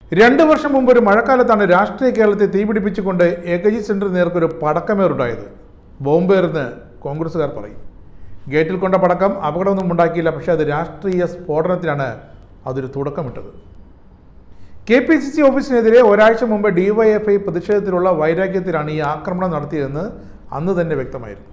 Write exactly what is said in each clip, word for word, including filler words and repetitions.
രണ്ട് വർഷം മുമ്പ് ഒരു മഴക്കാലത്താണ് രാഷ്ട്രീയ കേരളത്തെ തീപിടിപ്പിച്ചുകൊണ്ട് എ കെ ജി സെന്ററിന് നേർക്കൊരു പടക്കമേറുണ്ടായത്. ബോംബേർന്ന് കോൺഗ്രസ്സുകാർ പറയും. ഗേറ്റിൽ കൊണ്ട പടക്കം അപകടമൊന്നും ഉണ്ടാക്കിയില്ല, പക്ഷേ അത് രാഷ്ട്രീയ സ്ഫോടനത്തിനാണ് അതൊരു തുടക്കമിട്ടത്. കെ പി സി സി ഓഫീസിനെതിരെ ഒരാഴ്ച മുമ്പ് ഡി വൈ എഫ് ഐ പ്രതിഷേധത്തിലുള്ള വൈരാഗ്യത്തിലാണ് ഈ ആക്രമണം നടത്തിയതെന്ന് അന്ന് തന്നെ വ്യക്തമായിരുന്നു.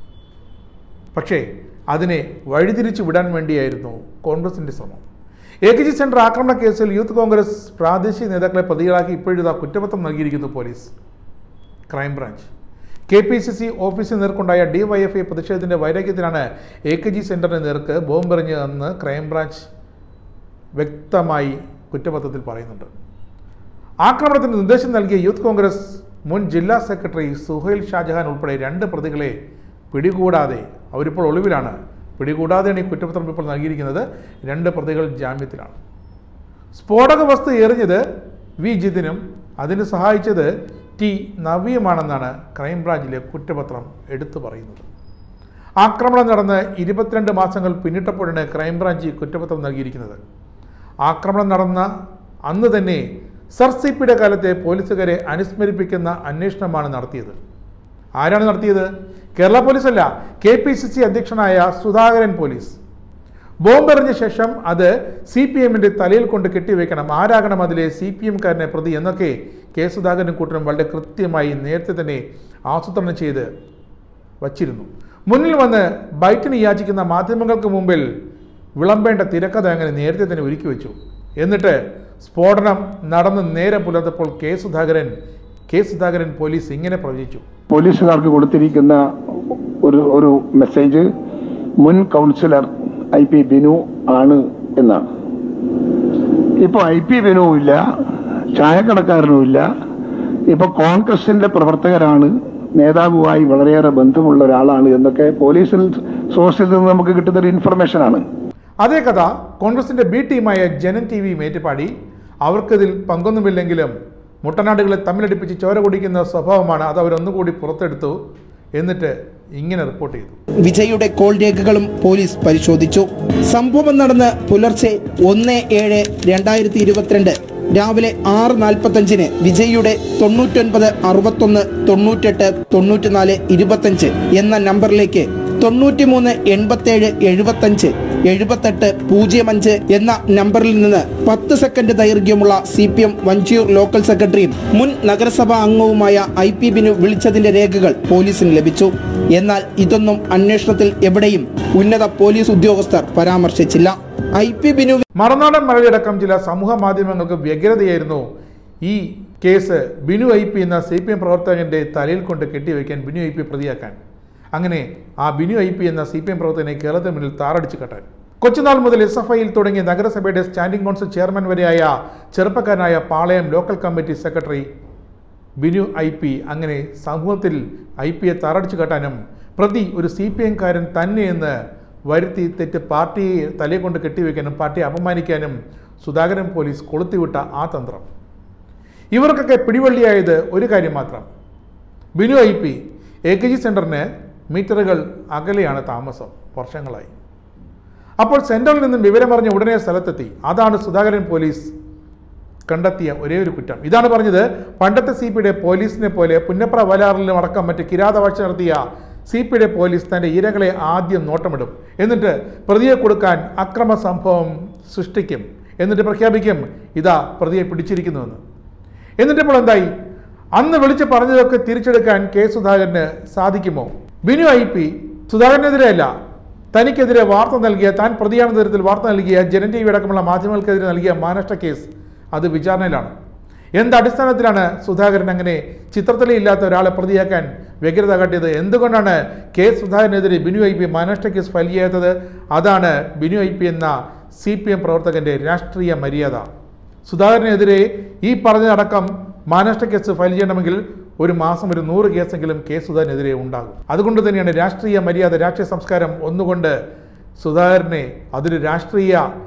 പക്ഷേ അതിനെ വഴിതിരിച്ചു വിടാൻ വേണ്ടിയായിരുന്നു കോൺഗ്രസിൻ്റെ ശ്രമം. എ കെ ജി സെന്റർ ആക്രമണ കേസിൽ യൂത്ത് കോൺഗ്രസ് പ്രാദേശിക നേതാക്കളെ പ്രതികളാക്കി ഇപ്പോഴിതാ കുറ്റപത്രം നൽകിയിരിക്കുന്നു പോലീസ്. Crime branch K P C C ഓഫീസിന് നേർക്കുണ്ടായ ഡി വൈ എഫ് ഐ പ്രതിഷേധത്തിൻ്റെ വൈരാഗ്യത്തിലാണ് എ കെ ജി സെന്ററിന് നേർക്ക് ബോംബെറിഞ്ഞതെന്ന് ക്രൈംബ്രാഞ്ച് വ്യക്തമായി കുറ്റപത്രത്തിൽ പറയുന്നുണ്ട്. ആക്രമണത്തിന് നിർദ്ദേശം നൽകിയ യൂത്ത് കോൺഗ്രസ് മുൻ ജില്ലാ സെക്രട്ടറി സുഹൈൽ ഷാജഹാൻ ഉൾപ്പെടെ രണ്ട് പ്രതികളെ പിടികൂടാതെ, അവരിപ്പോൾ ഒളിവിലാണ്, പിടികൂടാതെയാണ് ഈ കുറ്റപത്രം ഇപ്പോൾ നൽകിയിരിക്കുന്നത്. രണ്ട് പ്രതികൾ ജാമ്യത്തിലാണ്. സ്ഫോടക വസ്തു എറിഞ്ഞത് വി ജിതിനും അതിന് സഹായിച്ചത് ടി നവിയുമാണെന്നാണ് ക്രൈംബ്രാഞ്ചിലെ കുറ്റപത്രം എടുത്തു പറയുന്നത്. ആക്രമണം നടന്ന് ഇരുപത്തിരണ്ട് മാസങ്ങൾ പിന്നിട്ടപ്പോഴാണ് ക്രൈംബ്രാഞ്ച് കുറ്റപത്രം നൽകിയിരിക്കുന്നത്. ആക്രമണം നടന്ന അന്ന് തന്നെ സർ സി പിയുടെ കാലത്തെ പോലീസുകാരെ അനുസ്മരിപ്പിക്കുന്ന അന്വേഷണമാണ് നടത്തിയത്. ആരാണ് നടത്തിയത്? കേരള പോലീസല്ല, കെ പി സി സി അധ്യക്ഷനായ സുധാകരൻ പോലീസ്. ബോംബെറിഞ്ഞ ശേഷം അത് സി പി എമ്മിൻ്റെ തലയിൽ കൊണ്ട് കെട്ടിവെക്കണം, ആരാകണം അതിലെ സി പി എംകാരനെ പ്രതി എന്നൊക്കെ കെ സുധാകരൻ കൂട്ടരും വളരെ കൃത്യമായി നേരത്തെ തന്നെ ആസൂത്രണം ചെയ്ത് വച്ചിരുന്നു. മുന്നിൽ വന്ന് ബൈറ്റിന് യാചിക്കുന്ന മാധ്യമങ്ങൾക്ക് മുമ്പിൽ വിളമ്പേണ്ട തിരക്കഥ അങ്ങനെ നേരത്തെ തന്നെ ഒരുക്കി വെച്ചു. എന്നിട്ട് സ്ഫോടനം നടന്ന് നേരം പുലർത്തപ്പോൾ K Sudhakaran K Sudhakaran police ഇങ്ങനെ പ്രവചിച്ചു. പോലീസുകാർക്ക് കൊടുത്തിരിക്കുന്ന ഒരു ഒരു മെസ്സേജ് മുൻ കൗൺസിലർ ഐ പി ബിനു ആണ് എന്നാണ്. ഇപ്പൊ ഐ പി ബിനു ഇല്ല, ചായക്കടക്കാരനും ഇല്ല. ഇപ്പൊ കോൺഗ്രസിന്റെ പ്രവർത്തകരാണ്, നേതാവുമായി വളരെയേറെ ബന്ധമുള്ള ഒരാളാണ് എന്നൊക്കെ പോലീസിൽ സോഴ്സിൽ നിന്ന് നമുക്ക് കിട്ടുന്ന ഒരു ഇൻഫർമേഷൻ ആണ്. അതേ കഥ കോൺഗ്രസിന്റെ ബി ടീമായ ജനൻ ടി വി മേറ്റുപാടി. അവർക്കിതിൽ പങ്കൊന്നുമില്ലെങ്കിലും മുട്ടനാടുകളെ തമ്മിലടിപ്പിച്ച് ചോര കുടിക്കുന്ന സ്വഭാവമാണ്, അത് അവരൊന്നുകൂടി പുറത്തെടുത്തു. എന്നിട്ട് ഇങ്ങനെ റിപ്പോർട്ട് ചെയ്തു. വിജയുടെ കോൾ രേഖകളും പോലീസ് പരിശോധിച്ചു. സംഭവം നടന്ന് പുലർച്ചെ ഒന്ന് ഏഴ് രണ്ടായിരത്തി ഇരുപത്തിരണ്ട് രാവിലെ ആറ് നാൽപ്പത്തഞ്ചിന് വിജയുടെ തൊണ്ണൂറ്റൊൻപത് അറുപത്തൊന്ന് തൊണ്ണൂറ്റെട്ട് തൊണ്ണൂറ്റിനാല് ഇരുപത്തഞ്ച് എന്ന നമ്പറിലേക്ക് തൊണ്ണൂറ്റിമൂന്ന് എൺപത്തേഴ് എഴുപത്തഞ്ച് എഴുപത്തെട്ട് പൂജ്യം അഞ്ച് എന്ന നമ്പറിൽ നിന്ന് പത്ത് സെക്കൻഡ് ദൈർഘ്യമുള്ള C P M Vanchiyoor local സെക്രട്ടറിയും മുൻ നഗരസഭാ അംഗവുമായ ഐ പി ബിനു വിളിച്ചതിന്റെ രേഖകൾ പോലീസിന് ലഭിച്ചു. എന്നാൽ ഇതൊന്നും അന്വേഷണത്തിൽ എവിടെയും ഉന്നത പോലീസ് ഉദ്യോഗസ്ഥർ പരാമർശിച്ചില്ല. ഐ പി ബിനു മറുനാടൻ മഴയടക്കം ചില സമൂഹ മാധ്യമങ്ങൾക്ക് വ്യഗ്രതയായിരുന്നു ഈ കേസ് ബിനു ഐ പി എന്ന സി പി എം പ്രവർത്തകന്റെ തലയിൽ കൊണ്ട് കെട്ടിവെക്കാൻ, ബിനു ഐ പി പ്രതിയാക്കാൻ. അങ്ങനെ ആ ബിനു ഐ പി എന്ന സി പി എം പ്രവർത്തകനെ കേരളത്തിന് മുന്നിൽ താറടിച്ചു കെട്ടാൻ. കൊച്ചുനാൾ മുതൽ എസ് എഫ് ഐയിൽ തുടങ്ങിയ നഗരസഭയുടെ സ്റ്റാൻഡിംഗ് കൗൺസിൽ ചെയർമാൻ വരെയായ ചെറുപ്പക്കാരനായ Palayam local committee secretary Binu I P അങ്ങനെ സമൂഹത്തിൽ ഐ പിയെ താറടിച്ചു കെട്ടാനും പ്രതി ഒരു സി പി എംകാരൻ തന്നെയെന്ന് വരുത്തി തെറ്റ് പാർട്ടിയെ തലയെ കൊണ്ട് കെട്ടിവെക്കാനും പാർട്ടിയെ അപമാനിക്കാനും സുധാകരൻ പോലീസ് കൊളുത്തിവിട്ട ആ തന്ത്രം. ഇവർക്കൊക്കെ പിടിവള്ളിയായത് ഒരു കാര്യം മാത്രം. Binu I P A K G സെന്ററിന് മീറ്ററുകൾ അകലെയാണ് താമസം, വർഷങ്ങളായി. അപ്പോൾ സെന്ററിൽ നിന്നും വിവരമറിഞ്ഞ ഉടനെ സ്ഥലത്തെത്തി. അതാണ് സുധാകരൻ പോലീസ് കണ്ടെത്തിയ ഒരേ ഒരു കുറ്റം. ഇതാണ് പറഞ്ഞത്, പണ്ടത്തെ സി പിയുടെ പോലീസിനെ പോലെ പുന്നപ്ര വലാറിലും അടക്കം മറ്റ് കിരാതവാഴ്ച നടത്തിയ സി പിയുടെ പോലീസ് തൻ്റെ ഇരകളെ ആദ്യം നോട്ടമിടും, എന്നിട്ട് പ്രതിയെ കൊടുക്കാൻ അക്രമ സംഭവം സൃഷ്ടിക്കും, എന്നിട്ട് പ്രഖ്യാപിക്കും ഇതാ പ്രതിയെ പിടിച്ചിരിക്കുന്നുവെന്ന്. എന്നിട്ടിപ്പോൾ എന്തായി? അന്ന് വിളിച്ച് പറഞ്ഞതൊക്കെ തിരിച്ചെടുക്കാൻ കെ സുധാകരന് സാധിക്കുമോ? ബിനു ഐ പി സുധാകരനെതിരെയല്ല, തനിക്കെതിരെ വാർത്ത നൽകിയ, താൻ പ്രതിയാണെന്ന തരത്തിൽ വാർത്ത നൽകിയ ജനൻ ടി വി അടക്കമുള്ള മാധ്യമങ്ങൾക്കെതിരെ നൽകിയ മാനഷ്ട കേസ് അത് വിചാരണയിലാണ്. എന്ത് അടിസ്ഥാനത്തിലാണ് സുധാകരൻ അങ്ങനെ ചിത്രത്തിലില്ലാത്ത ഒരാളെ പ്രതിയാക്കാൻ വ്യഗ്രത കാട്ടിയത്? എന്തുകൊണ്ടാണ് കെ സുധാകരനെതിരെ ബിനു ഐ പി മാനഷ്ട കേസ് ഫയൽ ചെയ്യാത്തത്? അതാണ് ബിനു ഐ പി എന്ന സി പി എം പ്രവർത്തകന്റെ രാഷ്ട്രീയ മര്യാദ. സുധാകരനെതിരെ ഈ പറഞ്ഞതടക്കം മാനഷ്ട കേസ് ഫയൽ ചെയ്യണമെങ്കിൽ ഒരു മാസം ഒരു നൂറ് കേസെങ്കിലും കെ സുധാകരനെതിരെ ഉണ്ടാകും. അതുകൊണ്ട് തന്നെയാണ് രാഷ്ട്രീയ മര്യാദ, രാഷ്ട്രീയ സംസ്കാരം ഒന്നുകൊണ്ട് സുധാകരനെ അതൊരു രാഷ്ട്രീയ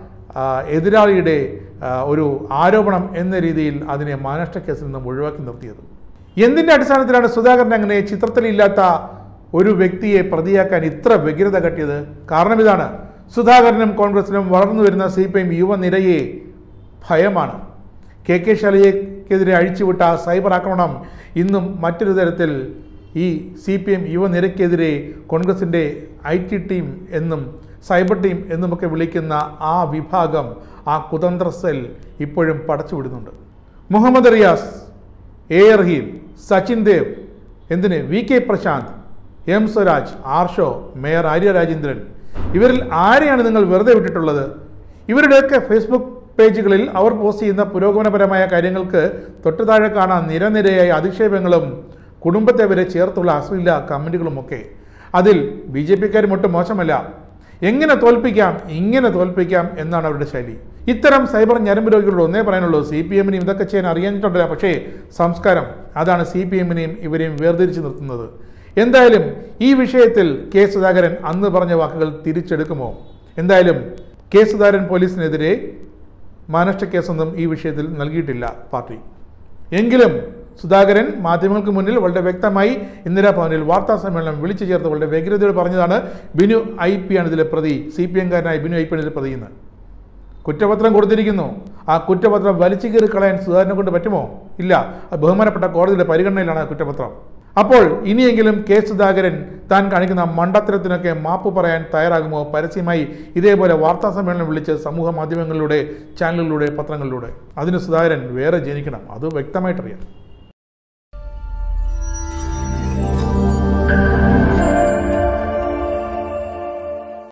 എതിരാളിയുടെ ഒരു ആരോപണം എന്ന രീതിയിൽ അതിനെ മാനഷ്ട കേസിൽ നിന്നും ഒഴിവാക്കി നിർത്തിയത്. എന്തിൻ്റെ അടിസ്ഥാനത്തിലാണ് സുധാകരൻ അങ്ങനെ ചിത്രത്തിലില്ലാത്ത ഒരു വ്യക്തിയെ പ്രതിയാക്കാൻ ഇത്ര വ്യഗ്രത കാട്ടിയത്? കാരണം ഇതാണ്, സുധാകരനും കോൺഗ്രസിനും വളർന്നു വരുന്ന സി പി എം യുവനിരയെ ഭയമാണ്. കെ കെ ശൈലജയ്ക്കെതിരെ അഴിച്ചുവിട്ട സൈബർ ആക്രമണം ഇന്നും മറ്റൊരു തരത്തിൽ ഈ സി പി എം യുവനിരക്കെതിരെ കോൺഗ്രസിൻ്റെ ഐ ടി ടീം എന്നും സൈബർ ടീം എന്നുമൊക്കെ വിളിക്കുന്ന ആ വിഭാഗം, ആ കുതന്ത്ര സെൽ ഇപ്പോഴും പടച്ചുവിടുന്നുണ്ട്. മുഹമ്മദ് റിയാസ്, എ റഹീം, സച്ചിൻ ദേവ്, എന്തിന് V K Prashanth, M Swaraj, Arsho, mayor Arya Rajendran, ഇവരിൽ ആരെയാണ് നിങ്ങൾ വെറുതെ വിട്ടിട്ടുള്ളത്? ഇവരുടെയൊക്കെ ഫേസ്ബുക്ക് പേജുകളിൽ അവർ പോസ്റ്റ് ചെയ്യുന്ന പുരോഗമനപരമായ കാര്യങ്ങൾക്ക് തൊട്ടു താഴെ കാണാൻ നിരനിരയായ അധിക്ഷേപങ്ങളും കുടുംബത്തെ വരെ ചേർത്തുള്ള അശ്ലീല കമൻറ്റുകളുമൊക്കെ. അതിൽ ബി ജെ പിക്കാരും ഒട്ടും മോശമല്ല. എങ്ങനെ തോൽപ്പിക്കാം, ഇങ്ങനെ തോൽപ്പിക്കാം എന്നാണ് അവരുടെ ശൈലി. ഇത്തരം സൈബർ ഞരമ്പ് രോഗികളോട് ഒന്നേ പറയാനുള്ളൂ, സി പി എമ്മിനെയും ഇതൊക്കെ ചെയ്യാൻ അറിയാഞ്ഞിട്ടുണ്ടല്ല, പക്ഷേ സംസ്കാരം അതാണ് സി പി എമ്മിനെയും ഇവരെയും വേർതിരിച്ച് നിർത്തുന്നത്. എന്തായാലും ഈ വിഷയത്തിൽ കെ സുധാകരൻ അന്ന് പറഞ്ഞ വാക്കുകൾ തിരിച്ചെടുക്കുമോ? എന്തായാലും കെ സുധാകരൻ പോലീസിനെതിരെ മാനഷ്ട കേസൊന്നും ഈ വിഷയത്തിൽ നൽകിയിട്ടില്ല പാർട്ടി. എങ്കിലും സുധാകരൻ മാധ്യമങ്ങൾക്ക് മുന്നിൽ വളരെ വ്യക്തമായി ഇന്ദിരാഭവനിൽ വാർത്താ സമ്മേളനം വിളിച്ചു ചേർത്ത് വളരെ വ്യഗ്രതയോട് പറഞ്ഞതാണ് ബിനു ഐ പി ആണ് ഇതിലെ പ്രതി, സി പി എംകാരനായ ബിനു ഐ പി ആണ് ഇതിലെ പ്രതി എന്ന്. കുറ്റപത്രം കൊടുത്തിരിക്കുന്നു. ആ കുറ്റപത്രം വലിച്ചു കീറി കളയാൻ സുധാകരനെ കൊണ്ട് പറ്റുമോ? ഇല്ല. അത് ബഹുമാനപ്പെട്ട കോടതിയുടെ പരിഗണനയിലാണ് ആ കുറ്റപത്രം. അപ്പോൾ ഇനിയെങ്കിലും കെ സുധാകരൻ താൻ കാണിക്കുന്ന മണ്ടത്തരത്തിനൊക്കെ മാപ്പ് പറയാൻ തയ്യാറാകുമോ? പരസ്യമായി ഇതേപോലെ വാർത്താ സമ്മേളനം വിളിച്ച് സമൂഹ മാധ്യമങ്ങളിലൂടെ, ചാനലുകളിലൂടെ, പത്രങ്ങളിലൂടെ. അതിന് സുധാകരൻ വേറെ ജനിക്കണം, അത് വ്യക്തമായിട്ടറിയാം.